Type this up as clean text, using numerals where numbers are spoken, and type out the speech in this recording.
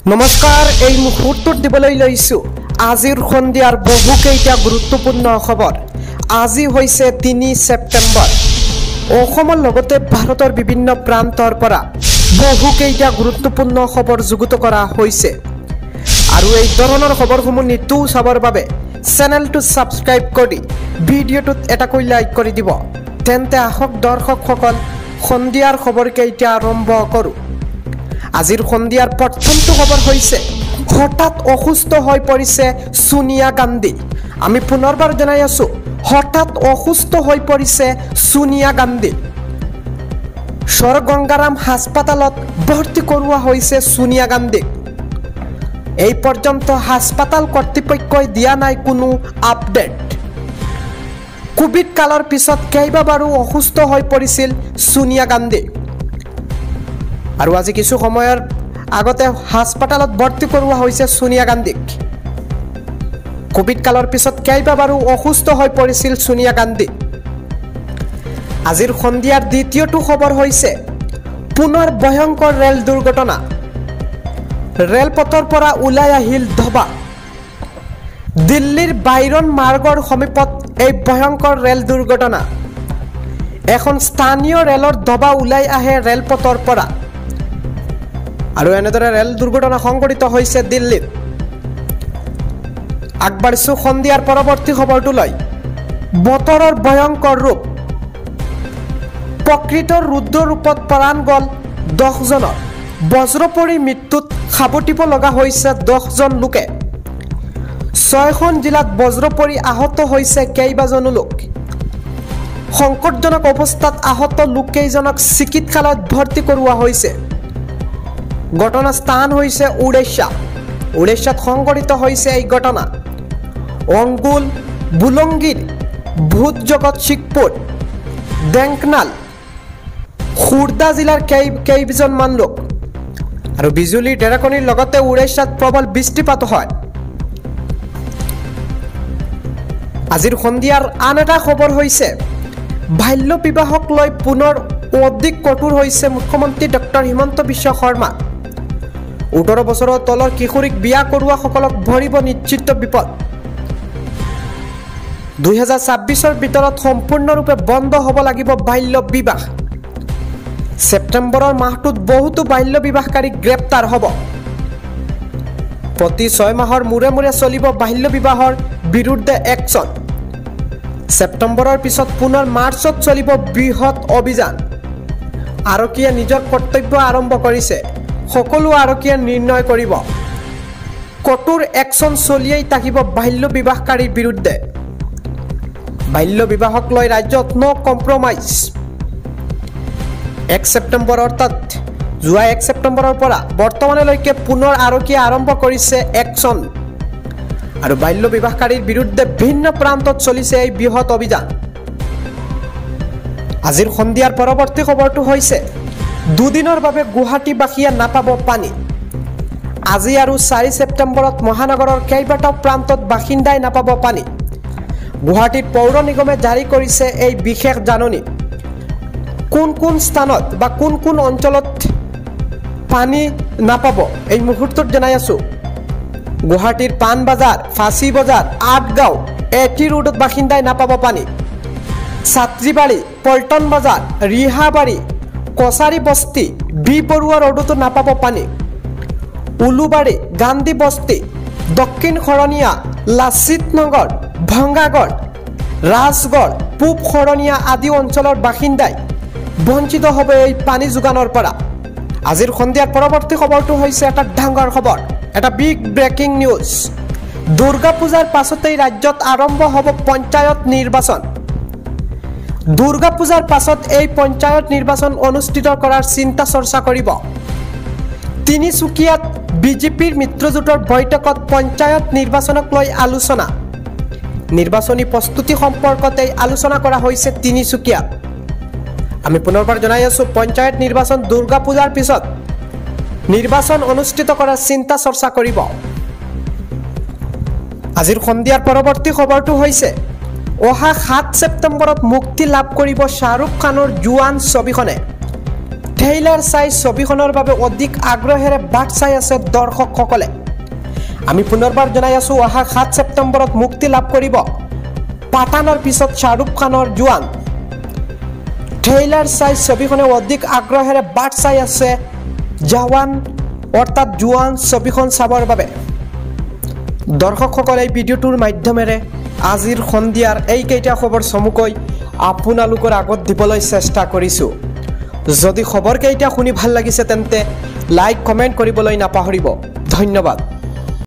নমস্কাৰ এই মুহূৰ্তত দিবলৈ লৈছো আজিৰ সন্ধিয়াৰ বহুকেইটা গুৰুত্বপূৰ্ণ খবৰ। আজি হৈছে ৩ ছেপ্টেম্বৰ। অসমৰ লগতে ভাৰতৰ বিভিন্ন প্ৰান্তৰ পৰা বহুকেইটা গুৰুত্বপূৰ্ণ খবৰ যুগুত কৰা হৈছে আৰু এই ধৰণৰ খবৰসমূহ নিতৌ চাবৰ বাবে চেনেলটো ছাবস্ক্ৰাইব কৰি ভিডিঅ'টোত এটাকৈ লাইক কৰি দিব। তেন্তে আহক দৰ্শকসকল সন্ধিয়াৰ খবৰকেইটা আৰম্ভ কৰোঁ। আজিৰ সন্ধিয়াৰ প্ৰথমটো খবৰ হৈছে হঠাৎ অসুস্থ হৈ পৰিছে সোনিয়া গান্ধী। আমি পুনৰবাৰ জনাই আছো হঠাৎ অসুস্থ হৈ পৰিছে সোনিয়া গান্ধী। সৰ গংগাৰাম হাস্পাতালত ভৰ্তি কৰোৱা হৈছে সোনিয়া গান্ধীক। এই পৰ্যন্ত হাস্পাতাল কৰ্তৃপক্ষই দিয়া নাই কোনো আপডেট। কোভিড কালৰ পিছত কেইবাবাৰো অসুস্থ হৈ পৰিছিল সোনিয়া গান্ধী আৰু আজি কিছু সময়ৰ আগতে হাস্পাতালত ভৰ্তি কৰোৱা হৈছে সোনিয়া গান্ধীক। কোভিড কালৰ পিছত কেইবাবাৰো অসুস্থ হৈ পৰিছিল সোনিয়া গান্ধী। আজিৰ সন্ধিয়াৰ দ্বিতীয়টো খবৰ হৈছে পুনৰ ভয়ংকৰ ৰেল দুৰ্ঘটনা। ৰেলপথৰ পৰা ওলাই আহিল ধবা। দিল্লীৰ বাইৰন মাৰ্গৰ সমীপত এই ভয়ংকৰ ৰেল দুৰ্ঘটনা। এখন স্থানীয় ৰেলৰ ধবা ওলাই আহে ৰেলপথৰ পৰা আৰু এনেদৰে ৰেল দুৰ্ঘটনা সংঘটিত হৈছে দিল্লীত। আগবাঢ়িছো সন্ধিয়াৰ পৰৱৰ্তী খবৰটোলৈ। বতৰৰ ভয়ংকৰ ৰূপ। প্ৰকৃতৰ ৰুদ্ৰ ৰূপত প্ৰাণ গ'ল 10জনৰ। বজ্ৰ পৰি মৃত্যুত সাৱটিব লগা হৈছে 10জন লোকে। 6খন জিলাত বজ্ৰ পৰি আহত হৈছে কেইবাজনো লোক। সংকটজনক অৱস্থাত আহত লোককেইজনক চিকিৎসালয়ত ভৰ্তি কৰোৱা হৈছে। ঘটনাস্থান হৈছে উৰিষ্যাত সংঘটিত হৈছে এই ঘটনা। অংগুল, বুলংগীৰ, ভূত জগতসিংপুৰ, ডেংকনাল, খুৰ্দা জিলাৰ কেইজনমান লোক আৰু বিজুলী ঢেৰেকনিৰ লগতে উৰিষ্যাত প্ৰবল বৃষ্টিপাত হয়। আজিৰ সন্ধিয়াৰ আন এটা খবৰ হৈছে বাল্য বিবাহক লৈ পুনৰ অধিক কঠোৰ হৈছে মুখ্যমন্ত্ৰী ডক্টৰ হিমন্ত বিশ্ব শৰ্মা। 18 বছৰৰ তলৰ কিশোৰীক বিয়া কৰোৱাসকলক ভৰিব নিশ্চিত বিপদ। 2026ৰ ভিতৰত সম্পূৰ্ণৰূপে বন্ধ হ'ব লাগিব বাল্য বিবাহ। ছেপ্টেম্বৰৰ মাহটোত বহুতো বাল্য বিবাহকাৰী গ্ৰেপ্তাৰ হ'ব। প্ৰতি 6 মাহৰ মূৰে মূৰে চলিব বাল্য বিবাহৰ বিৰুদ্ধে একশ্যন। ছেপ্টেম্বৰৰ পিছত পুনৰ মাৰ্চত চলিব বৃহৎ অভিযান। আৰক্ষীয়ে নিজৰ কৰ্তব্য আৰম্ভ কৰিছে। সকলো আৰক্ষীয়ে নিৰ্ণয় কৰিব। কঠোৰ একশ্যন চলিয়েই থাকিব বাল্য বিবাহকাৰীৰ বিৰুদ্ধে। বাল্য বিবাহক লৈ ৰাজ্যত ন' কম্প্ৰমাইজ। 1 ছেপ্টেম্বৰ অৰ্থাৎ যোৱা 1 ছেপ্টেম্বৰৰ পৰা বৰ্তমানলৈকে পুনৰ আৰক্ষীয়ে আৰম্ভ কৰিছে একশ্যন আৰু বাল্য বিবাহকাৰীৰ বিৰুদ্ধে ভিন্ন প্ৰান্তত চলিছে এই বৃহৎ অভিযান। আজিৰ সন্ধিয়াৰ পৰৱৰ্তী খবৰটো হৈছে দুদিনৰ বাবে গুৱাহাটীবাসীয়ে নাপাব পানী। আজি আৰু 4 ছেপ্টেম্বৰত মহানগৰৰ কেইবাটাও প্ৰান্তত বাসিন্দাই নাপাব পানী। গুৱাহাটীত পৌৰ নিগমে জাৰি কৰিছে এই বিশেষ জাননী। কোন কোন স্থানত বা কোন কোন অঞ্চলত পানী নাপাব এই মুহূৰ্তত জনাই আছো। গুৱাহাটীৰ পাণবজাৰ, ফাঁচী বজাৰ, আঠগাঁও, এটি ৰোডত বাসিন্দাই নাপাব পানী। ছাত্ৰীবাৰী, পল্টন বজাৰ, ৰিহাবাৰী, কছাৰী বস্তি, বি বৰুৱা ৰোডতো নাপাব পানী। উলুবাৰী, গান্ধী বস্তি, দক্ষিণ শৰণীয়া, লাচিত নগৰ, ভংগাগড়, ৰাজগড়, পূব শৰণীয়া আদি অঞ্চলৰ বাসিন্দাই বঞ্চিত হ'ব এই পানী যোগানৰ পৰা। আজিৰ সন্ধিয়াৰ পৰৱৰ্তী খবৰটো হৈছে এটা ডাঙৰ খবৰ, এটা বিগ ব্ৰেকিং নিউজ। দুৰ্গা পূজাৰ পাছতেই ৰাজ্যত আৰম্ভ হ'ব পঞ্চায়ত নিৰ্বাচন। দুৰ্গা পূজাৰ পাছত এই পঞ্চায়ত নিৰ্বাচন অনুষ্ঠিত কৰাৰ চিন্তা চৰ্চা কৰিব। তিনিচুকীয়াত বিজেপিৰ মিত্ৰজোঁটৰ বৈঠকত পঞ্চায়ত নিৰ্বাচনক লৈ আলোচনা। নিৰ্বাচনী প্ৰস্তুতি সম্পৰ্কত এই আলোচনা কৰা হৈছে তিনিচুকীয়াত। আমি পুনৰবাৰ জনাই আছো পঞ্চায়ত নিৰ্বাচন দুৰ্গা পূজাৰ পিছত নিৰ্বাচন অনুষ্ঠিত কৰাৰ চিন্তা চৰ্চা কৰিব। আজিৰ সন্ধিয়াৰ পৰৱৰ্তী খবৰটো হৈছে অহা 7 ছেপ্টেম্বৰত মুক্তি লাভ কৰিব শ্বাহৰুখ খানৰ জোৱান ছবিখনে। ট্ৰেইলাৰ চাই ছবিখনৰ বাবে অধিক আগ্ৰহেৰে বাট চাই আছে দৰ্শকসকলে। আমি পুনৰবাৰ জনাই আছো, অহা 7 ছেপ্টেম্বৰত মুক্তি লাভ কৰিব পাঠানৰ পিছত শ্বাহৰুখ খানৰ জোৱান। ট্ৰেইলাৰ চাই ছবিখনে অধিক আগ্ৰহেৰে বাট চাই আছে জৱান অৰ্থাৎ জোৱান ছবিখন চাবৰ বাবে। দৰ্শকসকলে এই ভিডিঅ'টোৰ মাধ্যমেৰে আজিৰ সন্ধিয়াৰ এইকেইটা খবৰ চমুকৈ আপোনালোকৰ আগত দিবলৈ চেষ্টা কৰিছোঁ। যদি খবৰকেইটা শুনি ভাল লাগিছে তেন্তে লাইক কমেণ্ট কৰিবলৈ নাপাহৰিব। ধন্যবাদ।